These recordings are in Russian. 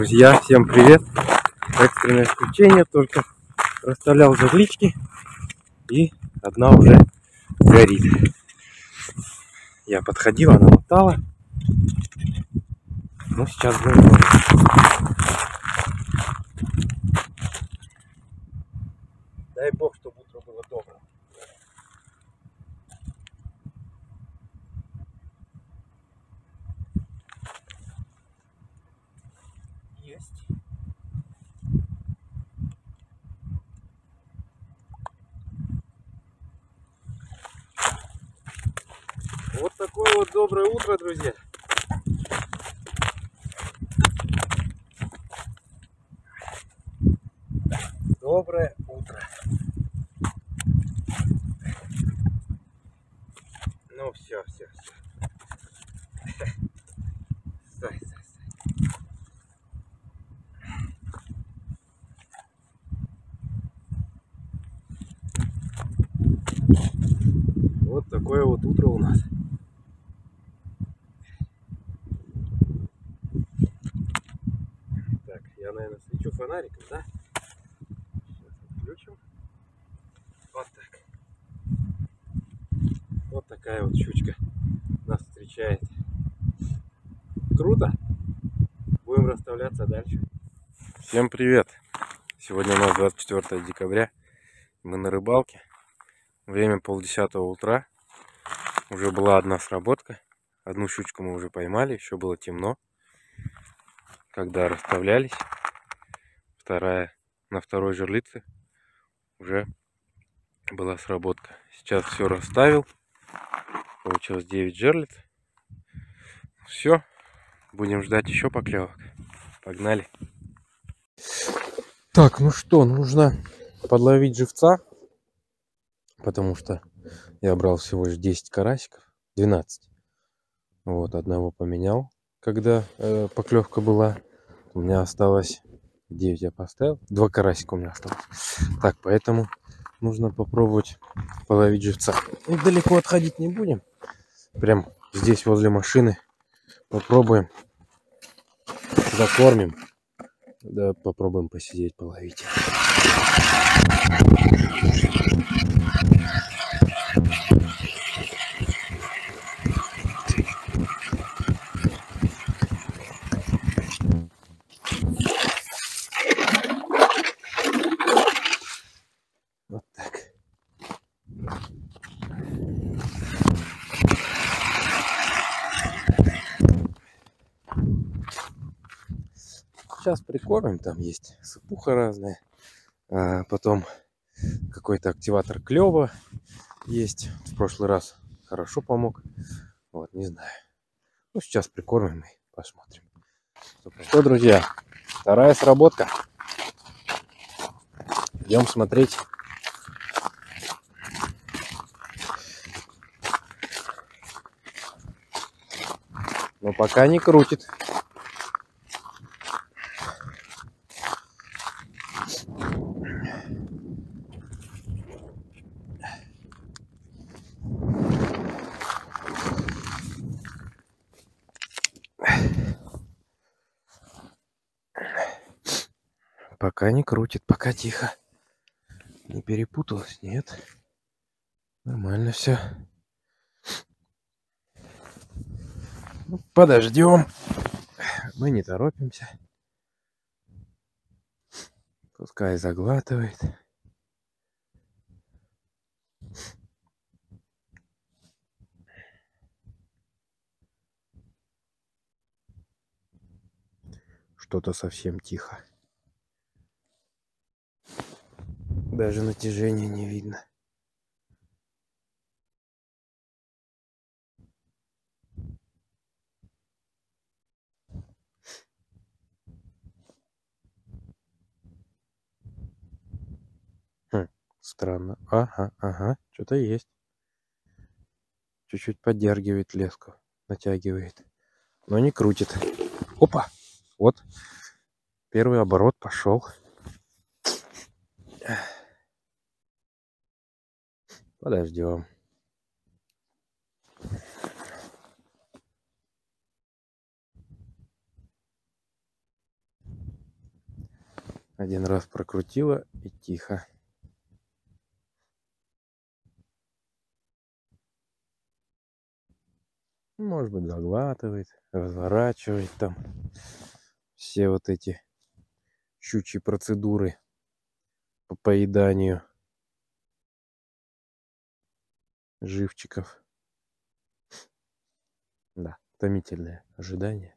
Друзья, всем привет! Экстренное включение, только расставлял заглички и одна уже горит. Я подходил, она мотала. Ну, сейчас будем. Дай бог, чтобы утро было доброе. Есть. Вот такое вот доброе утро, друзья. Доброе утро. Ну все. Стой. Вот такое вот утро у нас. Так, я, наверное, свечу фонариком, да? Сейчас отключим. Вот так. Вот такая вот щучка нас встречает. Круто. Будем расставляться дальше. Всем привет. Сегодня у нас 24 декабря. Мы на рыбалке. Время 9:30 утра. Уже была одна сработка. Одну щучку мы уже поймали. Еще было темно, когда расставлялись. Вторая на второй жерлице уже была сработка. Сейчас все расставил. Получилось 9 жерлиц. Все. Будем ждать еще поклевок. Погнали. Так, ну что, нужно подловить живца. Потому что я брал всего лишь 10 карасиков. 12. Вот, одного поменял, когда поклевка была. У меня осталось 9 я поставил. 2 карасика у меня осталось. Так, поэтому нужно попробовать половить живца. И далеко отходить не будем. Прям здесь возле машины попробуем. Закормим. Да, попробуем посидеть, половить. Вот так. Сейчас прикормим, там есть сыпуха разная, потом какой-то активатор клёва есть, в прошлый раз хорошо помог, вот, не знаю. Ну, сейчас прикормим и посмотрим. Что, друзья, вторая сработка, идем смотреть. Но пока не крутит. Пока не крутит, пока тихо. Не перепуталась, нет. Нормально все. Ну, подождем. Мы не торопимся. Пускай заглатывает. Что-то совсем тихо. Даже натяжения не видно. Странно. Ага, что-то есть. Чуть-чуть поддергивает леску, натягивает, но не крутит. Опа! Вот. Первый оборот пошел. Подождем. Один раз прокрутила и тихо. Может быть, заглатывает, разворачивает там все вот эти щучьи процедуры по поеданию живчиков. Да, томительное ожидание.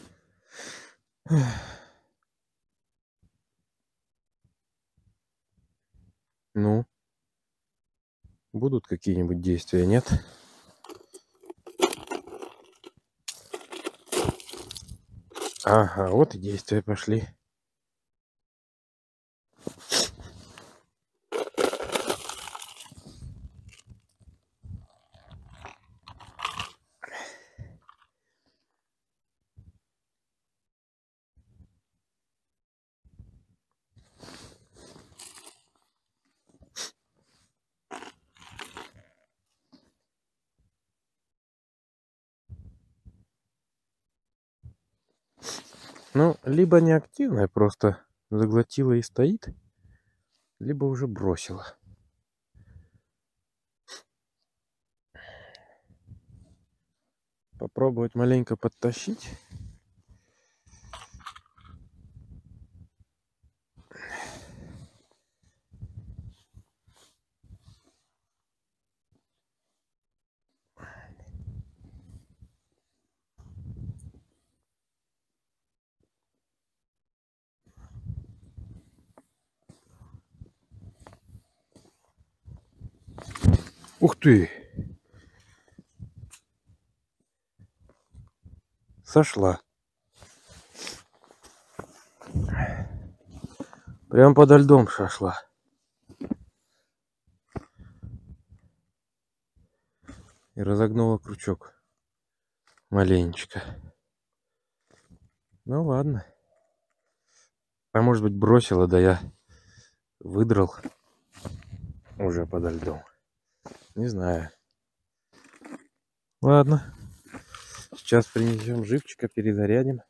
Ну, будут какие-нибудь действия, нет? Ага, вот и действия пошли. Ну, либо неактивная, просто заглотила и стоит, либо уже бросила. Попробовать маленько подтащить. Ух ты! Сошла. Прям подо льдом сошла. И разогнула крючок. Маленечко. Ну ладно. А может быть бросила, да я выдрал уже подо льдом. Не знаю. Ладно. Сейчас принесем живчика, перезарядим.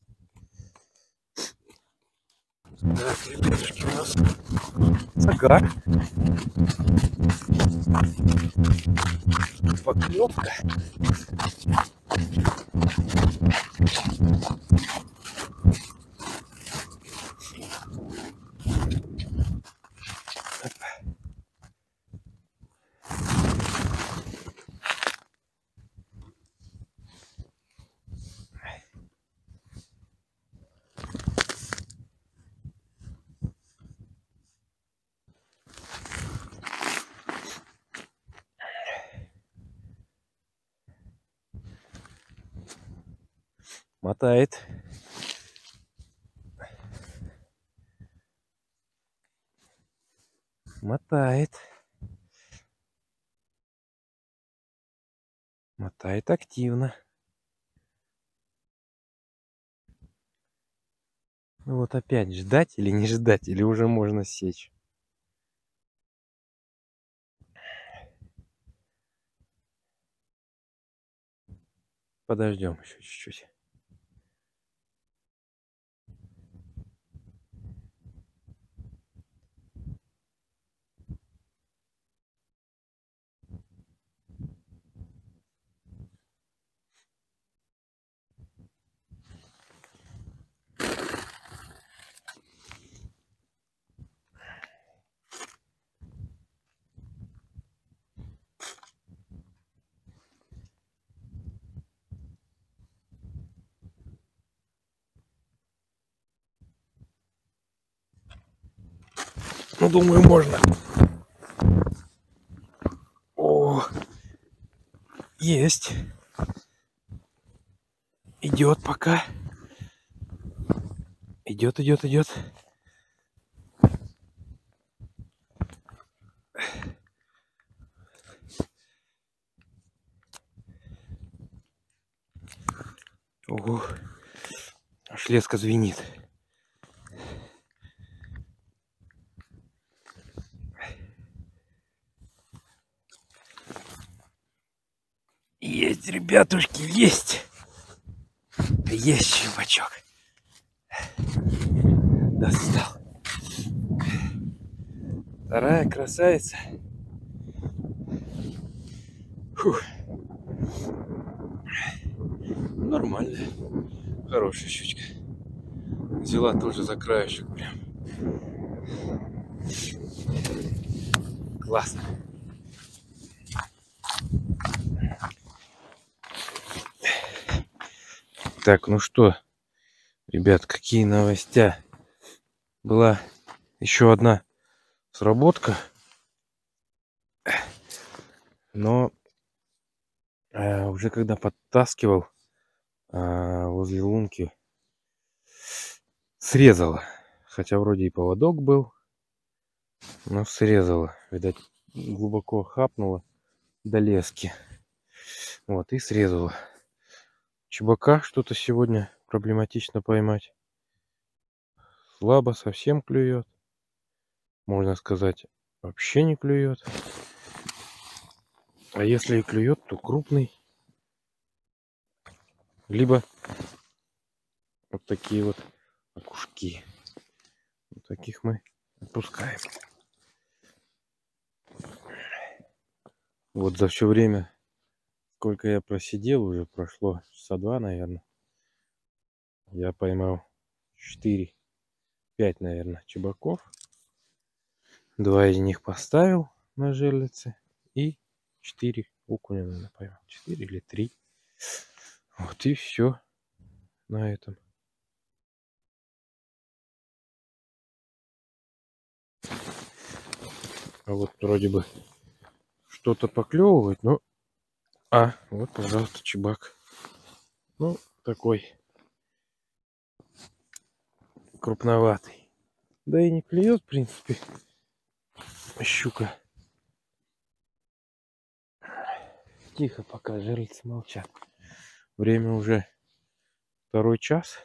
Так, ребятушки, у нас загар. Поклевка. Мотает. Мотает. Мотает активно. Ну вот опять ждать или не ждать, или уже можно сечь. Подождем еще чуть-чуть. Ну, думаю, можно. О, есть. Идет пока. Идет, идет, идет. Ого, аж леска звенит. Есть, ребятушки, есть. Есть щелбачок. Достал. Вторая красавица. Фух. Нормальная. Хорошая щучка. Взяла тоже за краешек прям. Классно. Так, ну что, ребят, какие новости? Была еще одна сработка, но уже когда подтаскивал возле лунки, срезала. Хотя вроде и поводок был, но срезала. Видать, глубоко хапнула до лески. Вот, и срезала. Чебака что-то сегодня проблематично поймать. Слабо, совсем клюет. Можно сказать, вообще не клюет. А если и клюет, то крупный. Либо вот такие вот окушки. Вот таких мы отпускаем. Вот за все время, сколько я просидел, уже прошло часа 2, наверное. Я поймал 4-5, наверное, чебаков. 2 из них поставил на жерлице. И 4 окуня, наверное, поймал. 4 или 3. Вот и все на этом. А вот вроде бы что-то поклевывает, но... вот, пожалуйста, чебак. Ну, такой крупноватый. Да и не клюет, в принципе, щука. Тихо, пока жерлицы молчат. Время уже 2 час.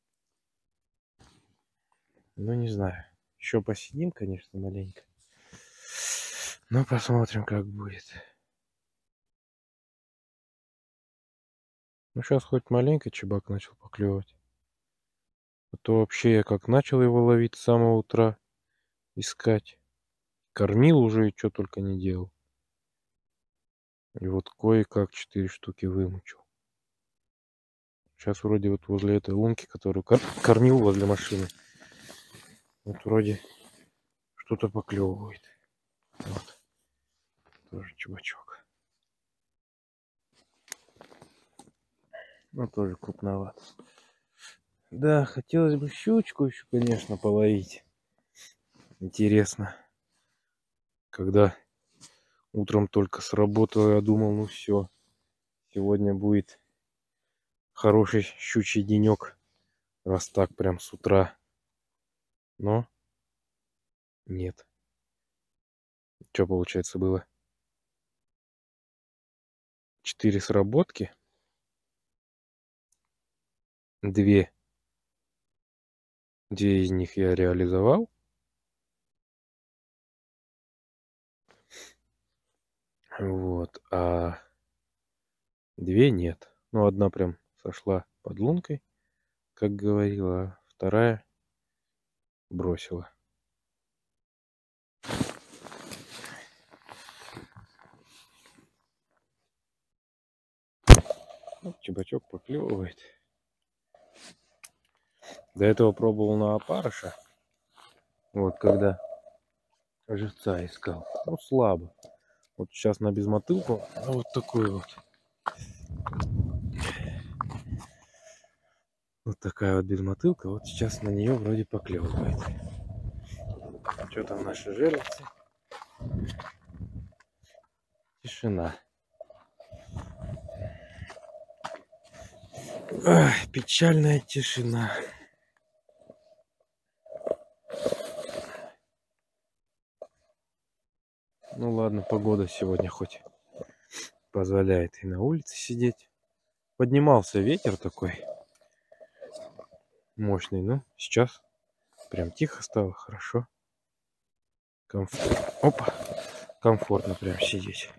Ну, не знаю. Еще посидим, конечно, маленько. Но посмотрим, как будет. Ну, сейчас хоть маленько чебак начал поклевывать. А то вообще я как начал его ловить с самого утра, искать. Кормил уже и что только не делал. И вот кое-как 4 штуки вымучил. Сейчас вроде вот возле этой лунки, которую кормил возле машины, вот вроде что-то поклевывает. Вот. Тоже чебачок. Но тоже крупноват. Да, хотелось бы щучку еще, конечно, половить. Интересно. Когда утром только сработало, я думал, ну все, сегодня будет хороший щучий денек, раз так прям с утра. Но нет. Что получается было? 4 сработки. 2 из них я реализовал. Вот, а 2 нет. Ну, одна прям сошла под лункой, как говорила, а вторая бросила. Вот чебачок поклевывает. До этого пробовал на опарыша. Вот когда живца искал. Ну, слабо. Вот сейчас на безмотылку. Вот такой вот. Вот такая вот безмотылка. Вот сейчас на нее вроде поклевывает. Что там наши жерлицы? Тишина. Ах, печальная тишина. Ну ладно, погода сегодня хоть позволяет и на улице сидеть. Поднимался ветер такой мощный, но сейчас прям тихо стало, хорошо. Опа, комфортно прям сидеть.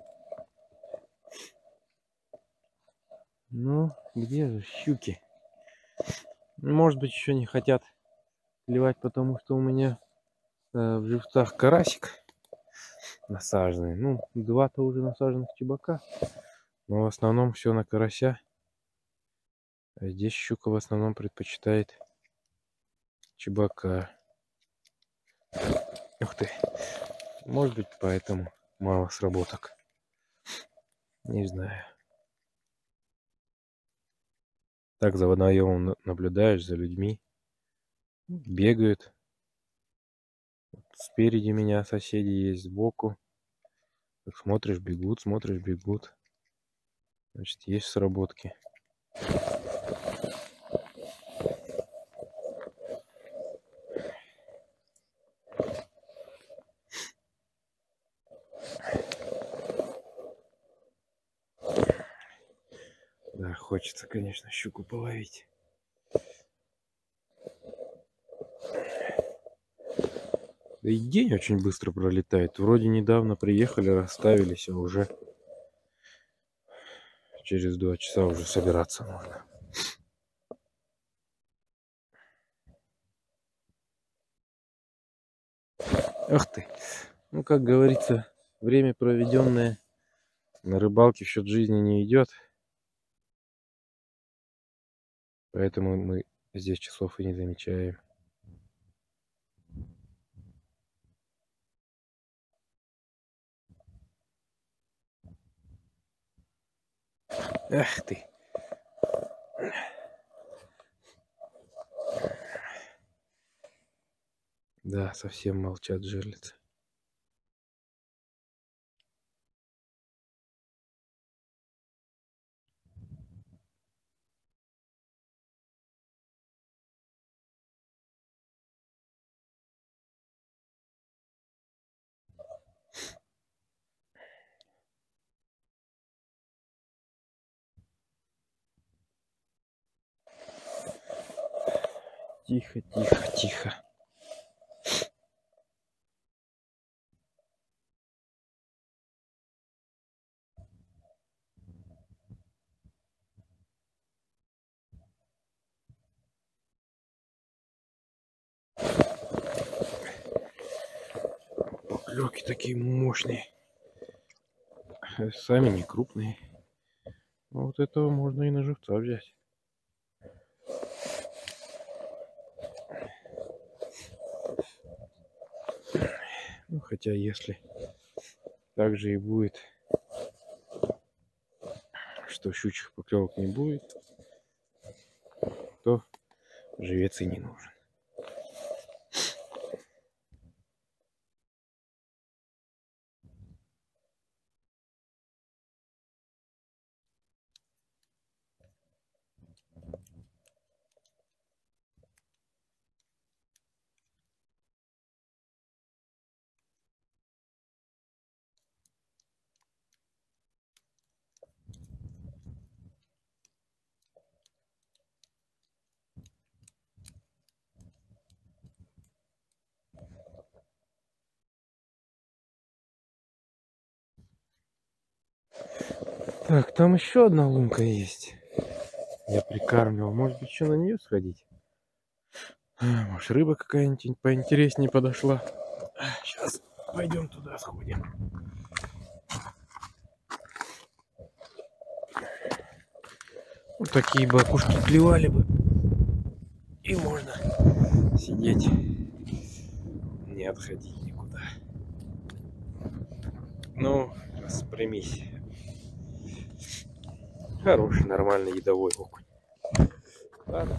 Ну, где же щуки? Может быть, еще не хотят клевать, потому что у меня в живцах карасик насаженный. Ну, два-то уже насаженных чебака. Но в основном все на карася. А здесь щука в основном предпочитает чебака. Ух ты. Может быть, поэтому мало сработок. Не знаю. Так за водоемом наблюдаешь за людьми. Бегают. Спереди меня соседи есть, сбоку. Так смотришь, бегут, смотришь, бегут. Значит, есть сработки. Да, хочется, конечно, щуку половить. Да и день очень быстро пролетает. Вроде недавно приехали, расставились, а уже через 2 часа уже собираться нужно. Ах ты. Ну, как говорится, время, проведенное на рыбалке, в счет жизни не идет. Поэтому мы здесь часов и не замечаем. Ах ты. Да, совсем молчат жерлицы. Тихо, тихо, тихо. Поклёвки такие мощные. Сами не крупные. Но вот этого можно и на живца взять. Ну, хотя если так же и будет, что щучьих поклевок не будет, то живец и не нужен. Так, там еще одна лунка есть. Я прикармливал. Может быть, еще на нее сходить? Может, рыба какая-нибудь поинтереснее подошла. Сейчас пойдем туда сходим. Вот такие бы окушки клевали бы. И можно сидеть, не отходить никуда. Ну, распрямись. Хороший, нормальный едовой окунь. Ладно.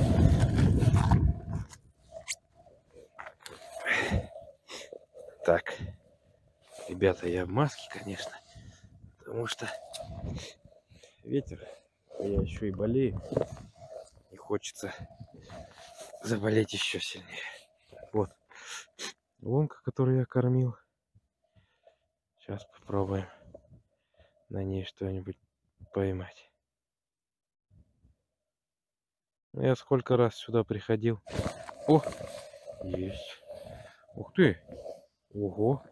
Так, ребята, я в маске, конечно, потому что ветер, а я еще и болею, и хочется заболеть еще сильнее. Вот лунка, которую я кормил. Сейчас попробуем на ней что-нибудь поймать. Я сколько раз сюда приходил. О, есть. Ух ты. Ого.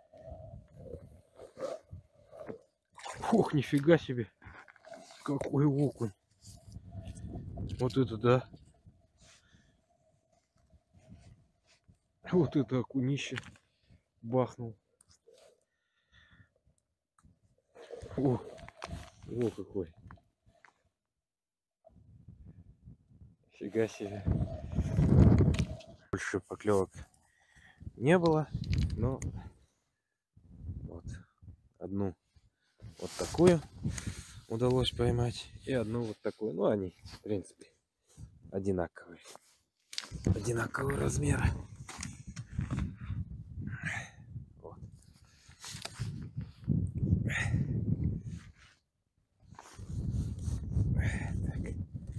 Ох, нифига себе. Какой окунь. Вот это да. Вот это окунище бахнул. О какой. Фига себе. Больше поклевок не было, но вот одну вот такую удалось поймать и одну вот такую. Ну, они, в принципе, одинаковые размера. Вот. Так.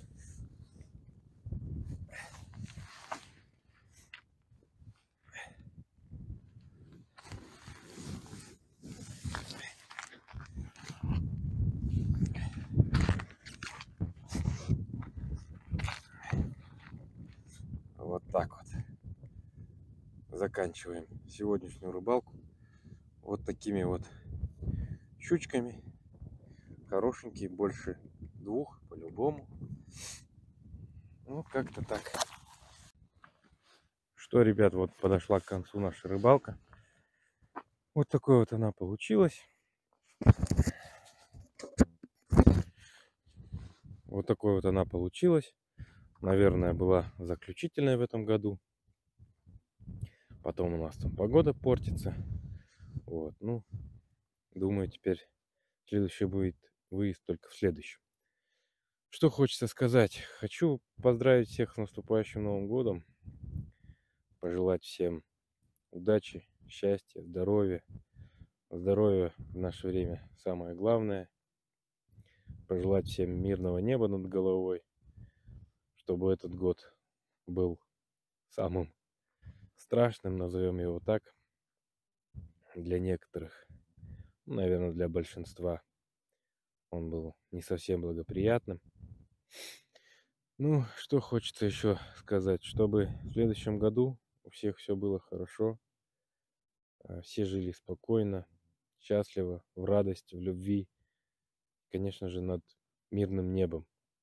Вот так вот. Заканчиваем сегодняшнюю рыбалку вот такими вот щучками. Хорошенькие, больше двух по-любому. Ну, как-то так. Что, ребят, вот подошла к концу наша рыбалка. Вот такой вот она получилась. Вот такой вот она получилась. Наверное, была заключительная в этом году. Потом у нас там погода портится. Вот, ну, думаю, теперь следующий будет выезд только в следующем. Что хочется сказать? Хочу поздравить всех с наступающим Новым годом. Пожелать всем удачи, счастья, здоровья. Здоровье в наше время самое главное. Пожелать всем мирного неба над головой. Чтобы этот год был самым страшным, назовем его так, для некоторых. Наверное, для большинства он был не совсем благоприятным. Ну, что хочется еще сказать, чтобы в следующем году у всех все было хорошо, все жили спокойно, счастливо, в радости, в любви, конечно же, над мирным небом.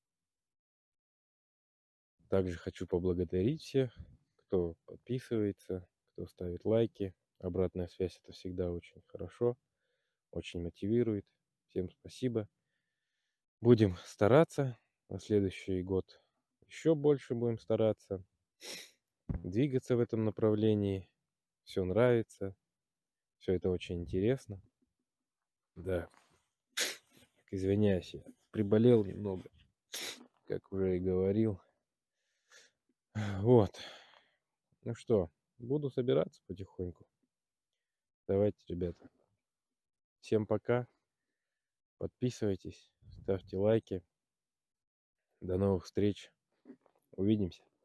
Также хочу поблагодарить всех, кто подписывается, кто ставит лайки. Обратная связь — это всегда очень хорошо, очень мотивирует. Всем спасибо. Будем стараться на следующий год. Еще больше будем стараться двигаться в этом направлении. Все нравится. Все это очень интересно. Да. Извиняюсь, я приболел немного, как уже и говорил. Вот. Ну что, буду собираться потихоньку. Давайте, ребята. Всем пока. Подписывайтесь, ставьте лайки. До новых встреч. Увидимся.